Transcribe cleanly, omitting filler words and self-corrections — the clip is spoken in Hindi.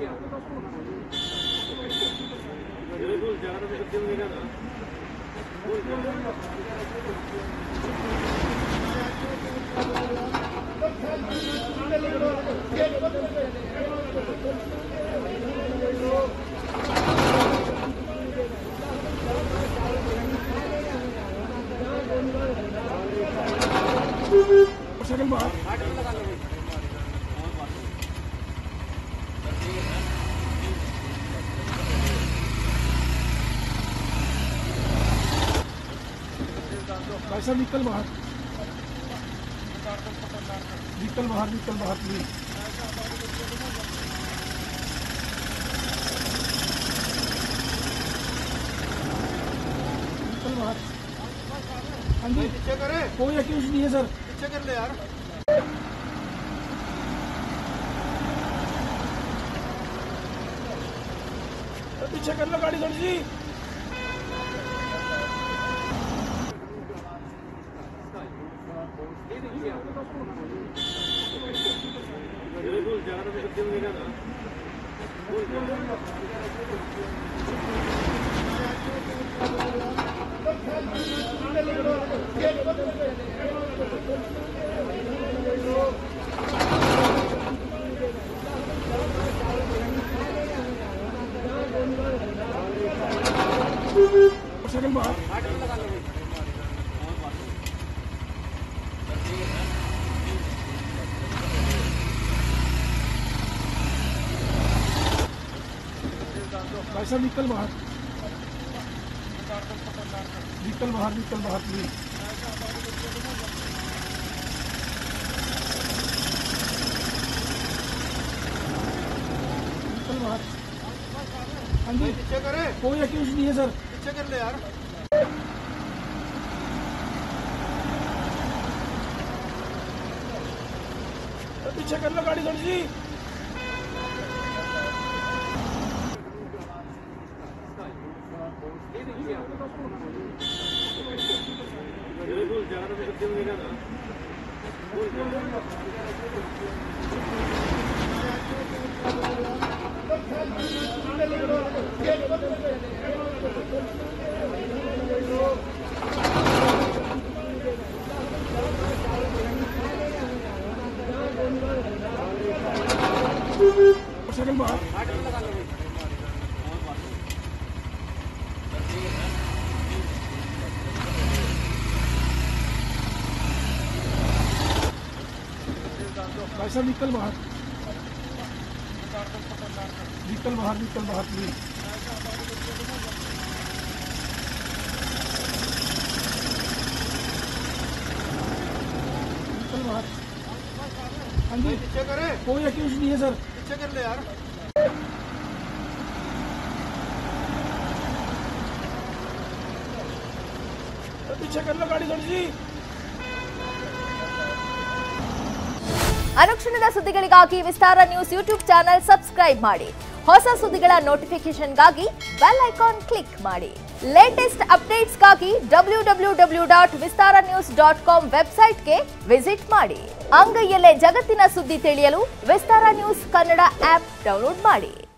भाई साहब निकल बाहर प्लीज। निकल बाहर। हाँ जी पीछे करे, कोई एक्यूज नहीं है सर, पीछे कर ले यार। पीछे कर लो गाड़ी थोड़ी सी। भाई साहब निकल बाहर प्लीज। निकल बाहर। हाँ जी पीछे करे, कोई एक्यूज नहीं है सर, पीछे कर ले यार। पीछे कर लो गाड़ी थोड़ी सी। भाई साहब निकल बाहर प्लीज। निकल बाहर। हाँ जी पीछे करे, कोई एक्यूज नहीं है सर, पीछे कर ले यार। पीछे कर लो गाड़ी थोड़ी सी। ಅನುಕ್ಷಣದ ಸುದ್ದಿಗಳಿಗಾಗಿ Vistara news YouTube channel subscribe ಮಾಡಿ. ಹೊಸ ಸುದ್ದಿಗಳ ನೋಟಿಫಿಕೇಶನ್ಗಾಗಿ ಬೆಲ್ ಐಕಾನ್ ಕ್ಲಿಕ್ ಮಾಡಿ. ಲೇಟೆಸ್ಟ್ ಅಪ್ಡೇಟ್ಸ್ಗಾಗಿ www.vistaranews.com ವೆಬ್ಸೈಟ್ಗೆ ವಿಸಿಟ್ ಮಾಡಿ. ಅಂಗೈಯಲ್ಲೇ ಜಗತ್ತಿನ ಸುದ್ದಿ ತಿಳಿಯಲು Vistara news Kannada app download ಮಾಡಿ.